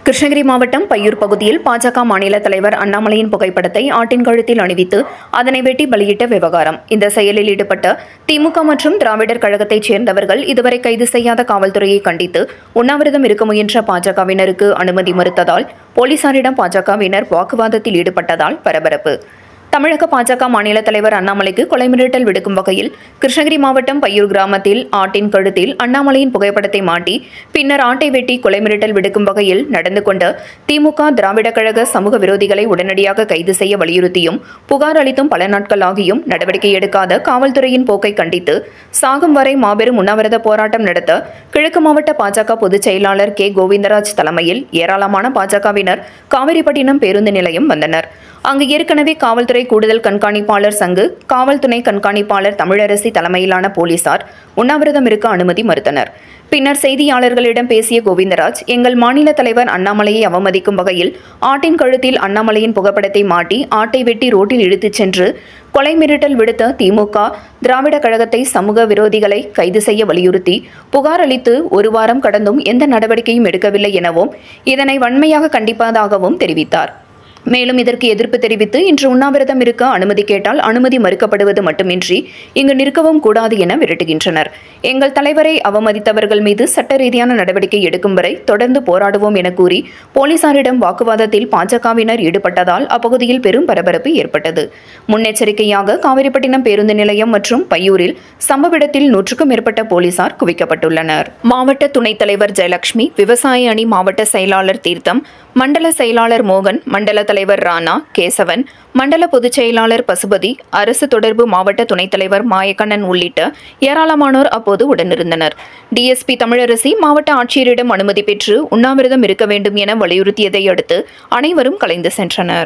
கிருஷ்ணகிரி மாவட்டம் பையூர் பகுதியில் பாஜக மாநில தலைவர் அண்ணாமலையின் புகைப்படத்தை ஆட்டின் கழுத்தில் அணிவித்து அதனை வெட்டி பலியிட்ட விவகாரம். இந்த செயலில் ஈடுபட்ட திமுக மற்றும் திராவிடர் கழகத்தைச் சேர்ந்தவர்கள் இதுவரை கைது செய்யாத காவல்துறையை கண்டித்து உண்ணாவிரதம் இருக்க முயன்ற பாஜகவினருக்கு அனுமதி மறுத்ததால் போலீசாரிடம் பாஜகவினர் வாக்குவாதத்தில் ஈடுபட்டதால் பரபரப்பு. தமிழக பாஜக மாநில தலைவர் அண்ணாமலைக்கு கொலை மிரட்டல் விடுக்கும் வகையில் கிருஷ்ணகிரி மாவட்டம் பையூர் கிராமத்தில் ஆட்டின் கழுத்தில் அண்ணாமலையின் புகைப்படத்தை மாட்டி பின்னர் ஆட்டை வெட்டி கொலை மிரட்டல் விடுக்கும் வகையில் நடந்து கொண்ட திமுக திராவிட கழக சமூக விரோதிகளை உடனடியாக கைது செய்ய வலியுறுத்தியும் புகார் அளித்தும் பல நாட்கள் ஆகியும் நடவடிக்கை எடுக்காத காவல்துறையின் போக்கை கண்டித்து சாகும் வரை மாபெரும் உண்ணாவிரத போராட்டம் நடத்த கிழக்கு மாவட்ட பாஜக பொதுச் செயலாளர் கே கோவிந்தராஜ் தலைமையில் ஏராளமான பாஜகவினர் காவிரிப்பட்டினம் பேருந்து நிலையம் வந்தனர். அங்கு ஏற்கனவே காவல்துறை கூடுதல் கண்காணிப்பாளர் சங்கு, காவல் துணை கண்காணிப்பாளர் தமிழரசி தலைமையிலான போலீசார் உண்ணாவிரதம் இருக்க அனுமதி மறுத்தனர். பின்னர் செய்தியாளர்களிடம் பேசிய கோவிந்தராஜ், எங்கள் மாநில தலைவர் அண்ணாமலையை அவமதிக்கும் வகையில் ஆட்டின் கழுத்தில் அண்ணாமலையின் புகைப்படத்தை மாட்டி ஆட்டை வெட்டி ரோட்டில் இழுத்துச் சென்று கொலை மிரட்டல் விடுத்த திமுக திராவிட கழகத்தை சமூக விரோதிகளை கைது செய்ய வலியுறுத்தி புகார் அளித்து ஒரு வாரம் கடந்தும் எந்த நடவடிக்கையும் எடுக்கவில்லை எனவும் இதனை வன்மையாக கண்டிப்பதாகவும் தெரிவித்தார். மேலும் இதற்கு எதிர்ப்பு தெரிவித்து இன்று உண்ணாவிரதம் இருக்க அனுமதி கேட்டால் அனுமதி மறுக்கப்படுவது மட்டுமின்றி இங்கு நிற்கவும் கூடாது என மிரட்டுகின்றனர். எங்கள் தலைவரை அவமதித்தவர்கள் மீது சட்ட ரீதியான நடவடிக்கை எடுக்கும் வரை தொடர்ந்து போராடுவோம் என கூறி போலீசாரிடம் வாக்குவாதத்தில் பாஜகவினர் ஈடுபட்டதால் அப்பகுதியில் பெரும் பரபரப்பு ஏற்பட்டது. முன்னெச்சரிக்கையாக காவிரிப்பட்டினம் பேருந்து நிலையம் மற்றும் பையூரில் சம்பவ இடத்தில் 100க்கும் மேற்பட்ட போலீசார் குவிக்கப்பட்டுள்ளனர். மாவட்ட துணைத் தலைவர் ஜெயலட்சுமி, விவசாய அணி மாவட்ட செயலாளர் தீர்த்தம், மண்டல செயலாளர் மோகன், மண்டல தலைவர் ராணா, கேசவன், மண்டல பொதுச் செயலாளர் பசுபதி, அரசு தொடர்பு மாவட்ட துணைத் தலைவர் மாயக்கண்ணன் உள்ளிட்ட ஏராளமானோர் அப்போது உடனிருந்தனர். டிஎஸ்பி தமிழரசி மாவட்ட ஆட்சியரிடம் அனுமதி பெற்று உண்ணாவிரதம் இருக்க வேண்டும் என வலியுறுத்தியதை அடுத்து அனைவரும் கலைந்து சென்றனர்.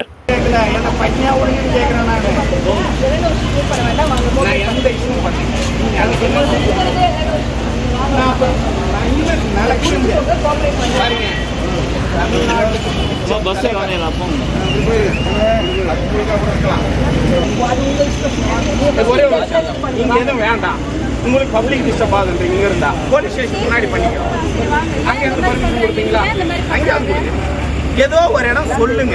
வேண்டாம், உங்களுக்கு பப்ளிக் டிஸ்டர்ப் ஆகுது, இங்க இருந்தா போலீஸ் ஸ்டேஷன் முன்னாடி பண்ணிக்கிறோம். அங்க இருந்து பர்மிஷன் கொடுப்பீங்களா? அங்க ஏதோ ஒரு இடம் சொல்லுங்க,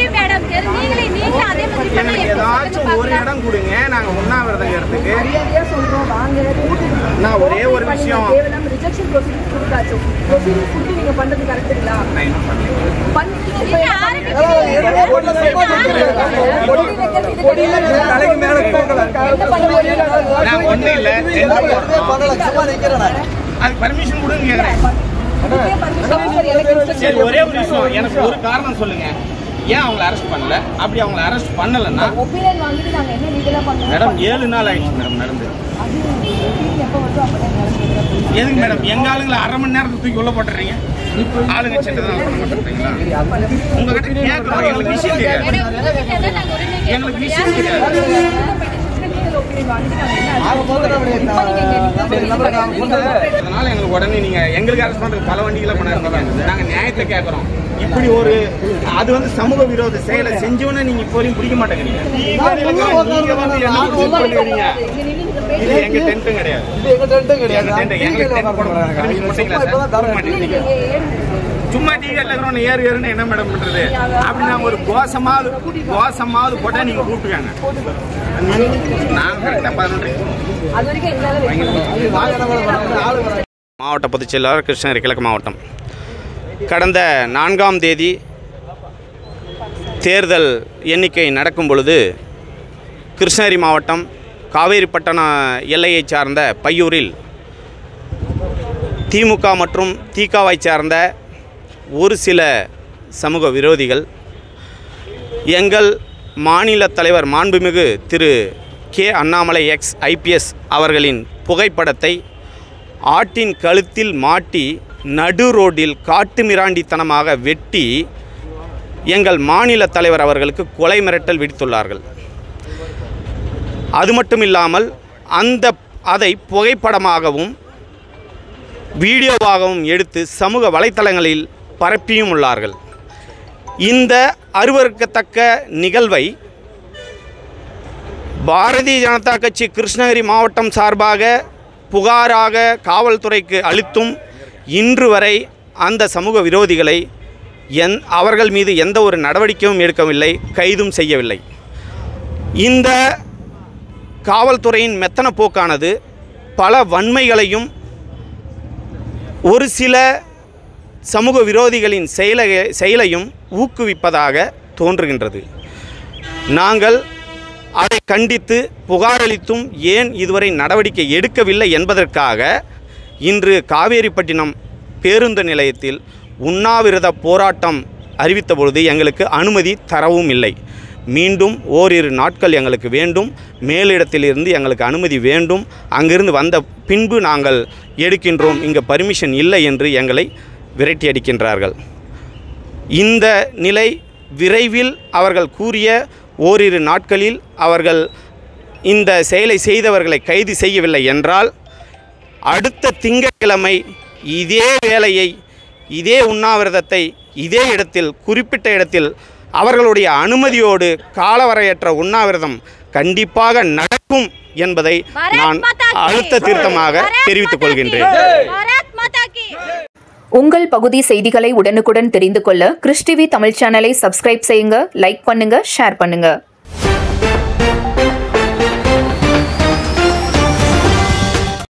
எனக்கு ஏதாச்சும் ஒரு இடம் கொடுங்க, நாங்க உண்ணாவிரதம் எடுத்துக்கு. நான் ஒரே ஒரு விஷயம், ஒண்ணு இல்ல, அது பர்மிஷன் கொடுங்க கேக்குறேன். சரி, ஒரே ஒரு விஷயம், எனக்கு ஒரு காரணம் சொல்லுங்க, ஏன் அவங்களை அரெஸ்ட் பண்ணல? அப்படி அவங்களை அரெஸ்ட் பண்ணலன்னா மேடம் 7 நாள் ஆயிடுச்சு மேடம் நடந்து. எதுக்கு மேடம் எங்க ஆளுங்களை அரை மணி நேரத்துக்கு தூக்கி உள்ள போட்டுறீங்க? ஆளுங்க சென்றதுனால பண்ண மாட்டேங்கிறீங்களா? உங்ககிட்ட கேட்கணும், எங்களுக்கு விஷயம் தெரியாது, எங்களுக்கு விஷயம் தெரியாது. அதனால எங்களுக்கு உடனே நீங்க எங்களுக்கு அரசு பண்றது பல வண்டிகளை பண்ணாங்க. நாங்க நியாயத்தை கேட்கறோம். இப்படி ஒரு அது வந்து சமூக விரோத செயலை செஞ்சோன்னு நீங்க இப்போ வரையும் பிடிக்க மாட்டேங்கிறீங்க. நீங்க வந்து என்ன பண்ணுவீங்க? இது எங்க டென்ட்டும் கிடையாது, சும்மா டிக்கெட்ல இருக்கிறவங்க ஏறுன்னு என்ன மேடம் பண்றது? அப்படி நாங்க ஒரு கோசமாவது போட்டா நீங்க கூப்பிட்டுக்காங்க. மாவட்ட பொதுச் செயலாளர், கிருஷ்ணகிரி கிழக்கு மாவட்டம். கடந்த 4ஆம் தேதி தேர்தல் எண்ணிக்கை நடக்கும் பொழுது கிருஷ்ணகிரி மாவட்டம் காவேரிப்பட்டண எல்லையை சார்ந்த பையூரில் திமுக மற்றும் திகாவை சார்ந்த ஒரு சில சமூக விரோதிகள் எங்கள் மாநில தலைவர் மாண்புமிகு Thiru K Annamalai ex IPS அவர்களின் புகைப்படத்தை ஆட்டின் கழுத்தில் மாட்டி நடு ரோட்டில் காட்டுமிராண்டித்தனமாக வெட்டி எங்கள் மாநில தலைவர் அவர்களுக்கு கொலை மிரட்டல் விடுத்துள்ளார்கள். அது மட்டும் இல்லாமல் அதை புகைப்படமாகவும் வீடியோவாகவும் எடுத்து சமூக வலைத்தளங்களில் பரப்பியும் உள்ளார்கள். இந்த அருவருக்கத்தக்க நிகழ்வை பாரதிய ஜனதா கட்சி கிருஷ்ணகிரி மாவட்டம் சார்பாக புகாராக காவல்துறைக்கு அளித்தும் இன்று வரை அந்த சமூக விரோதிகளை அவர்கள் மீது எந்த ஒரு நடவடிக்கையும் எடுக்கவில்லை, கைதும் செய்யவில்லை. இந்த காவல்துறையின் மெத்தன போக்கானது பல வன்மைகளையும் ஒரு சில சமூக விரோதிகளின் செயலையும் ஊக்குவிப்பதாக தோன்றுகின்றது. நாங்கள் அதை கண்டித்து புகாரளித்தும் ஏன் இதுவரை நடவடிக்கை எடுக்கவில்லை என்பதற்காக இன்று காவேரிப்பட்டினம் பேருந்து நிலையத்தில் உண்ணாவிரத போராட்டம் அறிவித்த பொழுது எங்களுக்கு அனுமதி தரவும் இல்லை. மீண்டும் ஓரிரு நாட்கள் எங்களுக்கு வேண்டும், மேலிடத்திலிருந்து எங்களுக்கு அனுமதி வேண்டும், அங்கிருந்து வந்த பின்பு நாங்கள் எடுக்கின்றோம், இங்கே பர்மிஷன் இல்லை என்று எங்களை விரட்டி அடிக்கின்றார்கள். இந்த நிலை விரைவில் அவர்கள் கூறிய ஓரிரு நாட்களில் அவர்கள் இந்த செயலை செய்தவர்களை கைது செய்யவில்லை என்றால் அடுத்த திங்கட்கிழமை இதே வேலையை, இதே உண்ணாவிரதத்தை இதே இடத்தில், குறிப்பிட்ட இடத்தில் அவர்களுடைய அனுமதியோடு காலவரையற்ற உண்ணாவிரதம் கண்டிப்பாக நடக்கும் என்பதை நான் அழுத்த திருத்தமாக தெரிவித்துக் கொள்கின்றேன். உங்கள் பகுதி செய்திகளை உடனுக்குடன் தெரிந்து கொள்ள கிறிஸ் டிவி தமிழ் சேனலை சப்ஸ்கிரைப் செய்யுங்க, லைக் பண்ணுங்க, ஷேர் பண்ணுங்க.